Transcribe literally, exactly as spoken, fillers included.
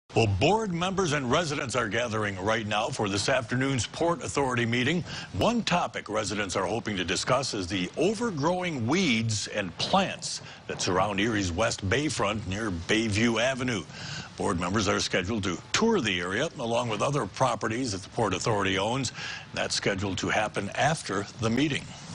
Well, board members and residents are gathering right now for this afternoon's Port Authority meeting. One topic residents are hoping to discuss is the overgrowing weeds and plants that surround Erie's West Bayfront near Bayview Avenue. Board members are scheduled to tour the area along with other properties that the Port Authority owns. That's scheduled to happen after the meeting.